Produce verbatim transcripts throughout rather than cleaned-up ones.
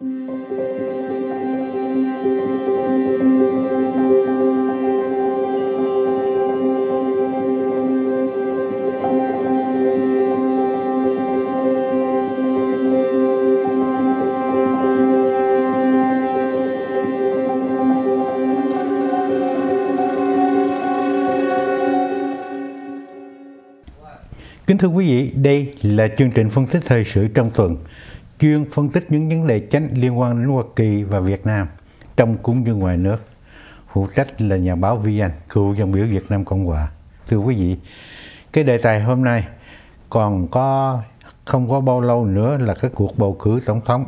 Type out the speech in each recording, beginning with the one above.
Kính thưa quý vị, đây là chương trình phân tích thời sự trong tuần, chuyên phân tích những vấn đề chính liên quan đến Hoa Kỳ và Việt Nam, trong cũng như ngoài nước. Phụ trách là nhà báo Vi Anh, cựu dân biểu Việt Nam Cộng Hòa. Thưa quý vị, cái đề tài hôm nay còn có không có bao lâu nữa là cái cuộc bầu cử tổng thống.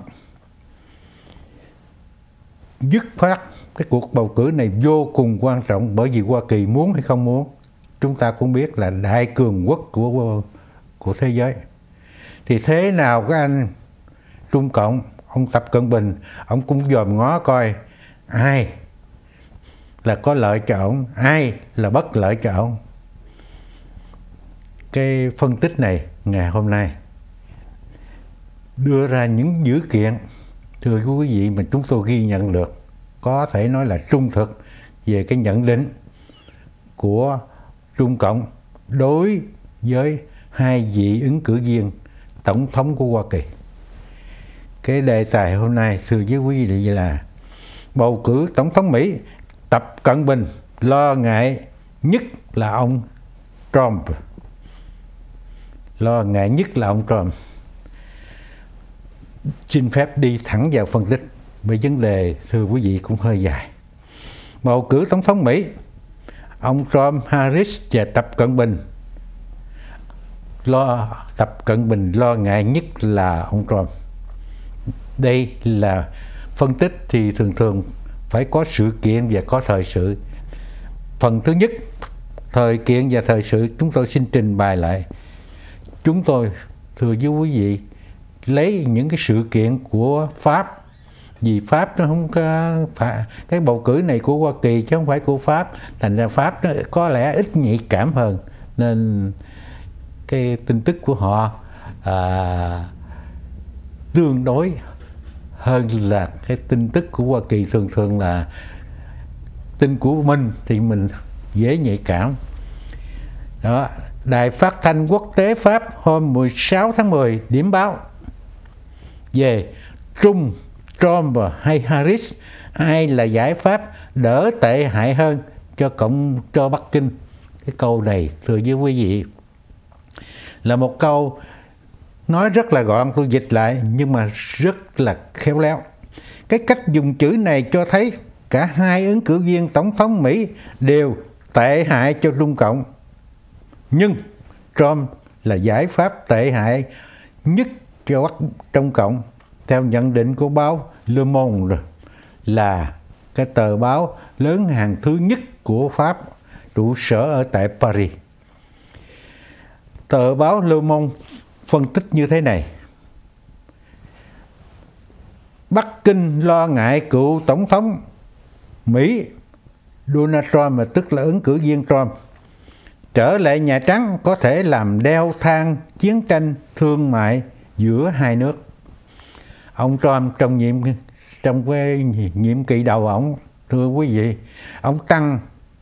Dứt khoát, cái cuộc bầu cử này vô cùng quan trọng, bởi vì Hoa Kỳ muốn hay không muốn, chúng ta cũng biết là đại cường quốc của của thế giới. Thì thế nào các anh Trung Cộng, ông Tập Cận Bình, ông cũng dòm ngó coi ai là có lợi cho ông, ai là bất lợi cho ông. Cái phân tích này ngày hôm nay đưa ra những dữ kiện, thưa quý vị, mà chúng tôi ghi nhận được, có thể nói là trung thực về cái nhận định của Trung Cộng đối với hai vị ứng cử viên tổng thống của Hoa Kỳ. Cái đề tài hôm nay thưa với quý vị là bầu cử tổng thống Mỹ. Tập Cận Bình lo ngại nhất là ông Trump. Lo ngại nhất là ông Trump. Xin phép đi thẳng vào phân tích, bởi vấn đề thưa quý vị cũng hơi dài. Bầu cử tổng thống Mỹ, ông Trump, Harris và Tập Cận Bình lo Tập Cận Bình lo ngại nhất là ông Trump. Đây là phân tích thì thường thường phải có sự kiện và có thời sự. Phần thứ nhất, thời kiện và thời sự, chúng tôi xin trình bày lại. Chúng tôi thưa với quý vị lấy những cái sự kiện của Pháp, vì Pháp nó không có phải, cái bầu cử này của Hoa Kỳ chứ không phải của Pháp, thành ra Pháp nó có lẽ ít nhạy cảm hơn, nên cái tin tức của họ à, tương đối hơn là cái tin tức của Hoa Kỳ. Thường thường là tin của mình thì mình dễ nhạy cảm. Đó, Đài Phát thanh Quốc tế Pháp hôm mười sáu tháng mười điểm báo về Trung, Trump hay Harris, ai là giải pháp đỡ tệ hại hơn cho cộng cho Bắc Kinh. Cái câu này thưa với quý vị là một câu nói rất là gọn, tôi dịch lại nhưng mà rất là khéo léo. Cái cách dùng chữ này cho thấy cả hai ứng cử viên tổng thống Mỹ đều tệ hại cho Trung Cộng, nhưng Trump là giải pháp tệ hại nhất cho Bắc Trung Cộng, theo nhận định của báo Le Monde, là cái tờ báo lớn hàng thứ nhất của Pháp, trụ sở ở tại Paris. Tờ báo Le Monde phân tích như thế này: Bắc Kinh lo ngại cựu tổng thống Mỹ Donald Trump, tức là ứng cử viên Trump, trở lại Nhà Trắng có thể làm leo thang chiến tranh thương mại giữa hai nước. Ông Trump trong nhiệm trong cái nhiệm kỳ đầu ổng, thưa quý vị, ông tăng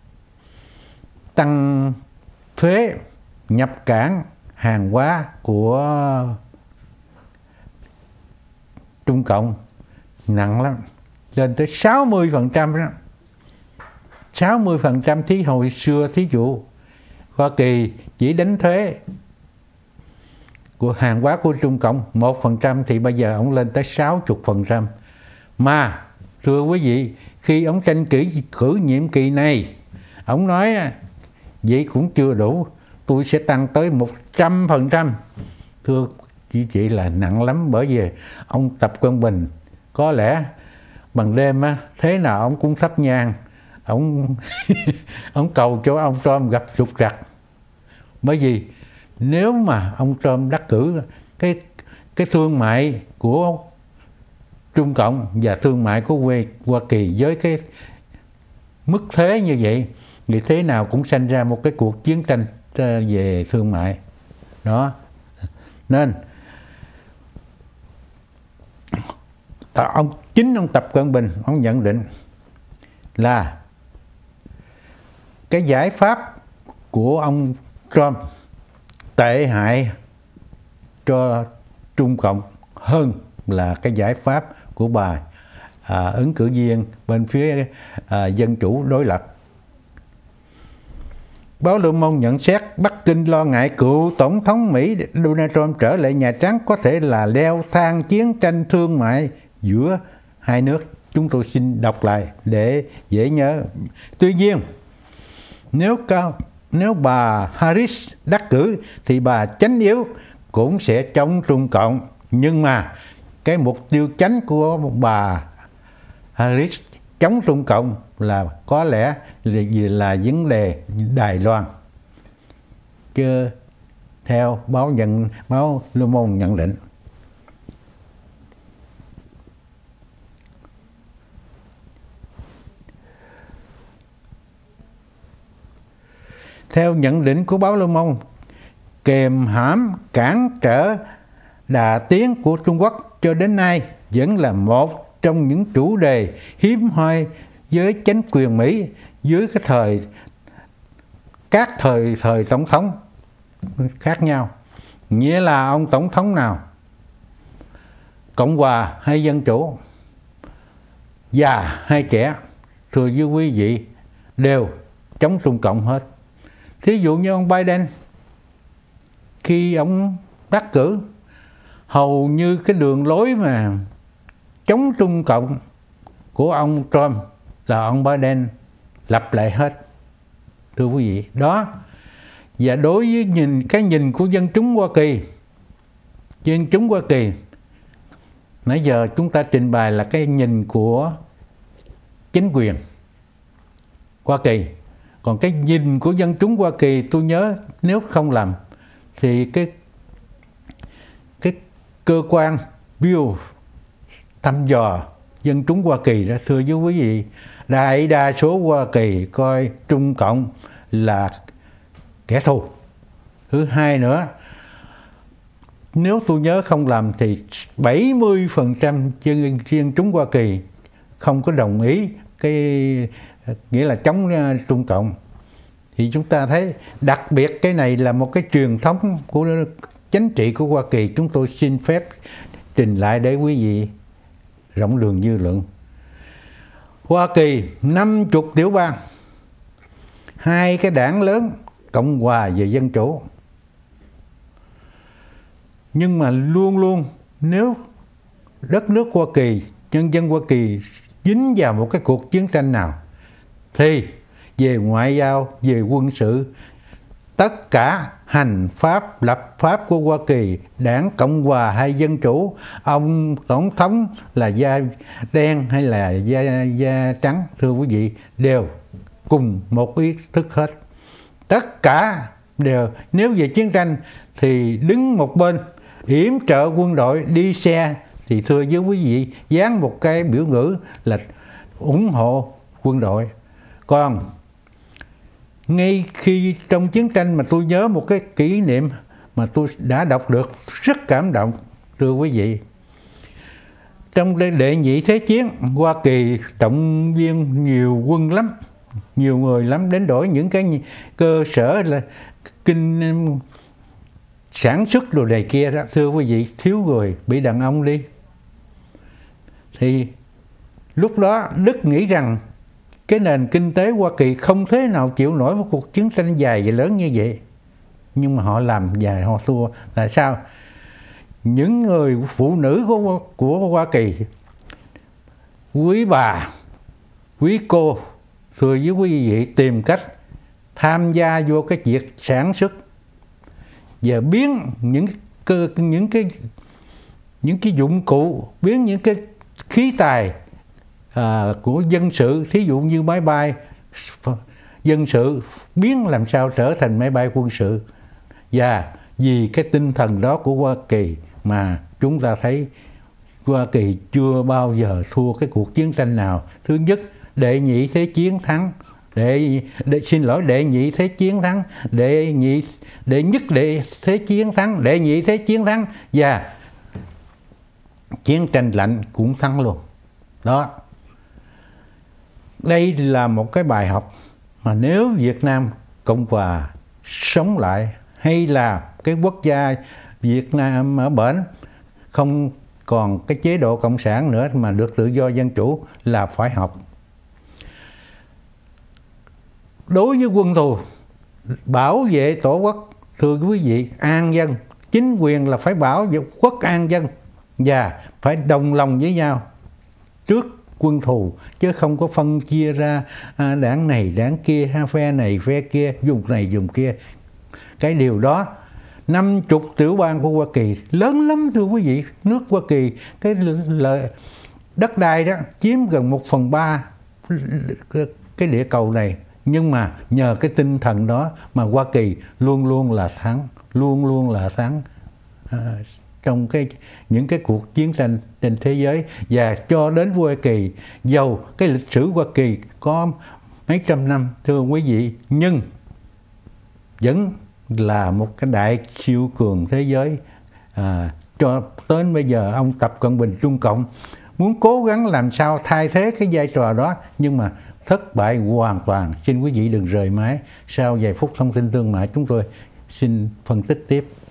tăng thuế nhập cảng hàng hóa của Trung Cộng nặng lắm, lên tới sáu mươi phần trăm đó. sáu mươi phần trăm. Thí hồi xưa thí dụ Hoa Kỳ chỉ đánh thuế của hàng hóa của Trung Cộng một phần trăm, thì bây giờ ông lên tới sáu mươi phần trăm. Mà thưa quý vị, khi ông tranh cử cử nhiệm kỳ này, ông nói vậy cũng chưa đủ, tôi sẽ tăng tới một trăm phần trăm. Thưa chị chị là nặng lắm, bởi vì ông Tập Cận Bình có lẽ bằng đêm á, thế nào ông cũng thắp nhang, ông ông cầu cho ông Trump gặp trục trặc. Bởi vì nếu mà ông Trump đắc cử, cái cái thương mại của Trung Cộng và thương mại của Hoa Kỳ với cái mức thuế như vậy, thì thế nào cũng sanh ra một cái cuộc chiến tranh về thương mại đó. Nên ông chính ông Tập Cận Bình ông nhận định là cái giải pháp của ông Trump tệ hại cho Trung Cộng hơn là cái giải pháp của bà à, ứng cử viên bên phía à, Dân Chủ đối lập. Báo Le Monde nhận xét Bắc Kinh lo ngại cựu Tổng thống Mỹ Donald Trump trở lại Nhà Trắng có thể là leo thang chiến tranh thương mại giữa hai nước. Chúng tôi xin đọc lại để dễ nhớ. Tuy nhiên, nếu cao nếu bà Harris đắc cử thì bà chánh yếu cũng sẽ chống Trung Cộng. Nhưng mà cái mục tiêu chánh của bà Harris chống Trung Cộng là có lẽ là, là vấn đề Đài Loan. Chứ theo báo nhận báo Le Monde nhận định. Theo nhận định của báo Le Monde, kềm hãm cản trở đà tiến của Trung Quốc cho đến nay vẫn là một trong những chủ đề hiếm hoi với chính quyền Mỹ dưới cái thời các thời thời tổng thống khác nhau. Nghĩa là ông tổng thống nào, Cộng hòa hay Dân Chủ, già hay trẻ, thưa với quý vị, đều chống Trung Cộng hết. Thí dụ như ông Biden, khi ông đắc cử, hầu như cái đường lối mà chống Trung Cộng của ông Trump là ông Biden lặp lại hết, thưa quý vị. Đó, và đối với nhìn cái nhìn của dân chúng Hoa Kỳ, dân chúng Hoa Kỳ, nãy giờ chúng ta trình bày là cái nhìn của chính quyền Hoa Kỳ. Còn cái nhìn của dân chúng Hoa Kỳ, tôi nhớ nếu không lầm thì cái cái cơ quan Pew thăm dò dân chúng Hoa Kỳ đó, thưa với quý vị, đại đa số Hoa Kỳ coi Trung Cộng là kẻ thù. Thứ hai nữa, nếu tôi nhớ không lầm thì bảy mươi phần trăm dân, dân chúng Hoa Kỳ không có đồng ý cái nghĩa là chống Trung Cộng. Thì chúng ta thấy đặc biệt cái này là một cái truyền thống của chính trị của Hoa Kỳ. Chúng tôi xin phép trình lại để quý vị rộng đường dư luận. Hoa Kỳ năm mươi tiểu bang, hai cái đảng lớn Cộng hòa và Dân Chủ. Nhưng mà luôn luôn nếu đất nước Hoa Kỳ, nhân dân Hoa Kỳ dính vào một cái cuộc chiến tranh nào thì về ngoại giao, về quân sự, tất cả hành pháp, lập pháp của Hoa Kỳ, đảng Cộng hòa hay Dân Chủ, ông tổng thống là da đen hay là da, da trắng, thưa quý vị, đều cùng một ý thức hết. Tất cả đều, nếu về chiến tranh thì đứng một bên, yểm trợ quân đội, đi xe thì thưa với quý vị, dán một cái biểu ngữ là ủng hộ quân đội. Còn ngay khi trong chiến tranh mà tôi nhớ một cái kỷ niệm mà tôi đã đọc được rất cảm động, thưa quý vị. Trong đệ nhị thế chiến, Hoa Kỳ động viên nhiều quân lắm, nhiều người lắm, đến đổi những cái cơ sở là kinh sản xuất đồ này kia đó, thưa quý vị, thiếu người bị đàn ông đi. Thì lúc đó Đức nghĩ rằng cái nền kinh tế Hoa Kỳ không thế nào chịu nổi một cuộc chiến tranh dài và lớn như vậy. Nhưng mà họ làm dài, họ thua. Là sao? Những người phụ nữ của, của Hoa Kỳ, quý bà, quý cô, thưa với quý vị, tìm cách tham gia vô cái việc sản xuất và biến những cái, những cái những cái dụng cụ, biến những cái khí tài à, của dân sự, thí dụ như máy bay dân sự, biến làm sao trở thành máy bay quân sự. Và vì cái tinh thần đó của Hoa Kỳ mà chúng ta thấy Hoa Kỳ chưa bao giờ thua cái cuộc chiến tranh nào. Thứ nhất, đệ nhị thế chiến thắng, đệ, đệ xin lỗi đệ nhị thế chiến thắng, đệ nhị đệ nhất đệ thế chiến thắng, đệ nhị thế chiến thắng và chiến tranh lạnh cũng thắng luôn. Đó, đây là một cái bài học mà nếu Việt Nam Cộng Hòa sống lại, hay là cái quốc gia Việt Nam ở bển không còn cái chế độ cộng sản nữa mà được tự do dân chủ, là phải học. Đối với quân thù, bảo vệ tổ quốc, thưa quý vị, an dân, chính quyền là phải bảo vệ quốc an dân và phải đồng lòng với nhau trước quân thù, chứ không có phân chia ra à, đảng này đảng kia, phe này phe kia, vùng này vùng kia. Cái điều đó năm chục tiểu bang của Hoa Kỳ lớn lắm thưa quý vị. Nước Hoa Kỳ cái lợi đất đai đó chiếm gần một phần ba cái địa cầu này, nhưng mà nhờ cái tinh thần đó mà Hoa Kỳ luôn luôn là thắng, luôn luôn là thắng à, trong cái những cái cuộc chiến tranh trên thế giới. Và cho đến Hoa Kỳ, dầu cái lịch sử Hoa Kỳ có mấy trăm năm thưa quý vị, nhưng vẫn là một cái đại siêu cường thế giới. À, cho đến bây giờ ông Tập Cận Bình Trung Cộng muốn cố gắng làm sao thay thế cái vai trò đó, nhưng mà thất bại hoàn toàn. Xin quý vị đừng rời máy, sau vài phút thông tin thương mại chúng tôi xin phân tích tiếp.